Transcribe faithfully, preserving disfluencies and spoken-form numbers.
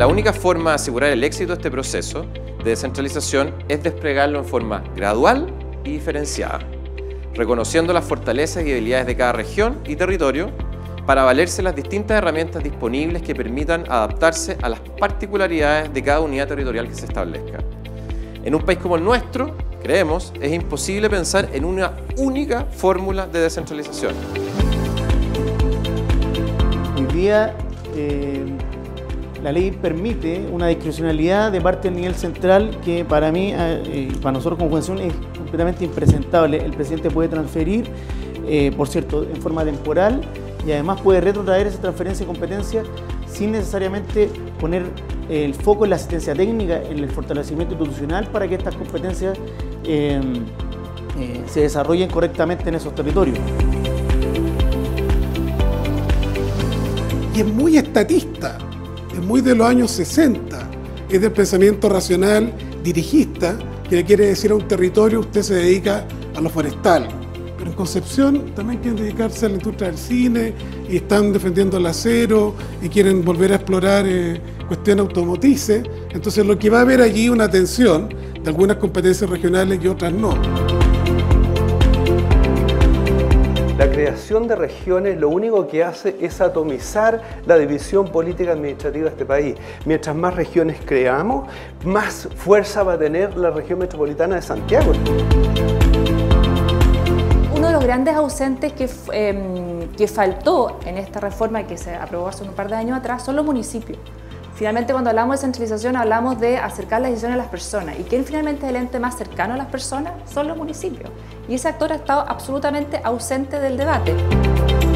la única forma de asegurar el éxito de este proceso de descentralización es desplegarlo en forma gradual y diferenciada, reconociendo las fortalezas y debilidades de cada región y territorio para valerse las distintas herramientas disponibles que permitan adaptarse a las particularidades de cada unidad territorial que se establezca. En un país como el nuestro, creemos, es imposible pensar en una única fórmula de descentralización. Hoy día eh, la ley permite una discrecionalidad de parte del nivel central que para mí, eh, para nosotros como Convención, es completamente impresentable. El presidente puede transferir, eh, por cierto, en forma temporal, y además puede retrotraer esa transferencia de competencia sin necesariamente poner el foco en la asistencia técnica, en el fortalecimiento institucional para que estas competencias eh, eh, se desarrollen correctamente en esos territorios. Y es muy estatista, es muy de los años sesenta, es del pensamiento racional dirigista, que le quiere decir a un territorio: usted se dedica a lo forestal. Pero en Concepción también quieren dedicarse a la industria del cine y están defendiendo el acero y quieren volver a explorar eh, cuestiones automotrices. Entonces lo que va a haber allí es una tensión de algunas competencias regionales y otras no. La creación de regiones lo único que hace es atomizar la división política administrativa de este país. Mientras más regiones creamos, más fuerza va a tener la región metropolitana de Santiago. Uno de los grandes ausentes que, eh, que faltó en esta reforma que se aprobó hace un par de años atrás son los municipios. Finalmente, cuando hablamos de centralización, hablamos de acercar las decisiones a las personas. ¿Y quién finalmente es el ente más cercano a las personas? Son los municipios. Y ese actor ha estado absolutamente ausente del debate.